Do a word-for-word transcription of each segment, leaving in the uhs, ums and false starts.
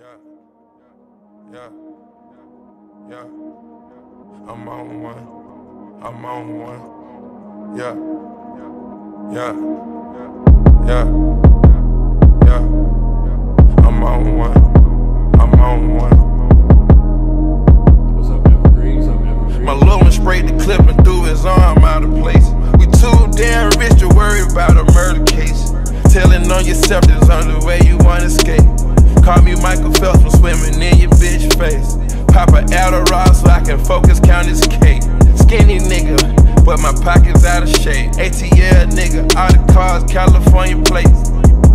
Yeah, yeah, yeah. I'm on one. I'm on one. Yeah, yeah, yeah, yeah. I'm on one. I'm on one. What's up, Evergreen? What's up, Evergreen? My little one sprayed the clip and threw his arm out of place. We too damn rich to worry about a murder case. Telling on yourself there's the only way you wanna escape. Call me Michael Phelps from swimming in your bitch face. Pop a Adderall so I can focus, count this cake. Skinny nigga, but my pockets out of shape. A T L nigga, all the cars, California plates.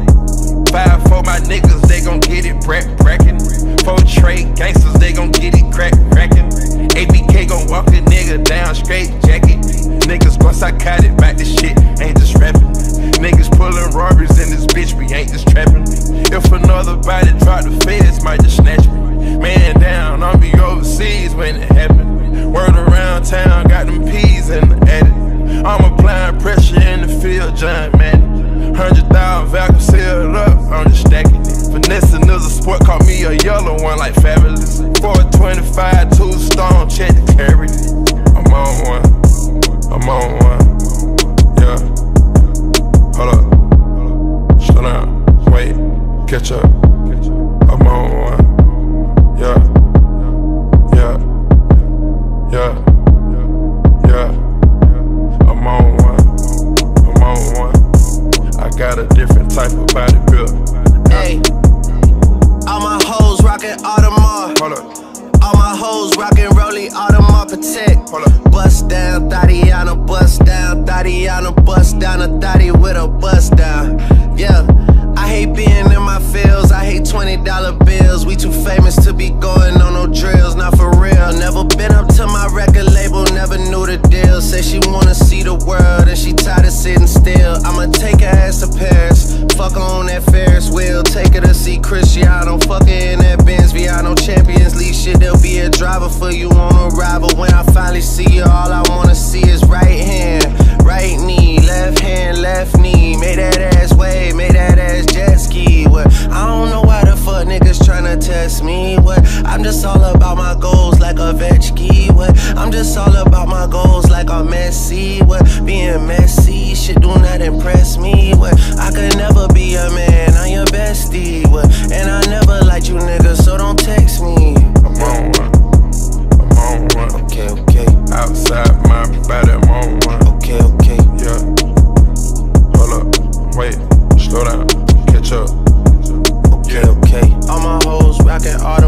Five for my niggas, they gon' get it brack brackin'. Four trade gangsters, they gon' get it crack crackin'. A B K gon' walk a nigga down straight jacket. Niggas go psychotic back this shit, ain't just rapping. Niggas pullin' robberies in this bitch, we ain't just trapping. If another body drop, the feds might just snatch me. Man down, I'll be overseas when it happen. Word around town, got them peas in the attic. I'm applying pressure in the field, John Madden. Hundred thousand vacuum sealed up, I'm just stacking it. Finessing is a sport, caught me a yellow one like Fabulous. four twenty-five, two stone, check the carry. I'm on one, I'm on one, yeah. Hold up, slow down, wait, catch up. I'm on one, yeah, yeah, yeah, yeah. I'm on one, I'm on one. I got a different type of body build. Hey, all my hoes rockin' Audemars. Hold up. All my hoes rockin' Rollie Audemars Protect. Hold up. Bust down, Tatiana, bust down, Tatiana, bust down a thotty with a bust down. Yeah, I hate being in my fields, I hate twenty dollar bills. We too famous to be going on no drills, not for real. Never been up to my record label, never knew the deal. Say she wanna see the world and she tired of sitting still. I'ma take her ass to Paris, fuck her on that Ferris wheel. Take her to see Cristiano, fuck her in that Benz Viano. Champions League shit, there'll be a driver for you on arrival. When I finally see you, all I wanna see is right hand, right knee, left hand, left knee. Make that ass wave, make that ass jet ski. What? I don't know why the fuck niggas tryna test me. What? I'm just all about my goals like a Ovechkin. What? I'm just all about my goals like a Messi. What? Being messy, shit do not impress me. What? I could never be a man, I'm your bestie. What? And I never liked you niggas, so don't text me. I'm on one, I'm on one. Okay, okay. Outside my body, I'm on one. Okay, okay. Yeah. Hold up, wait, slow down, catch up. Okay, okay. All my hoes rockin' all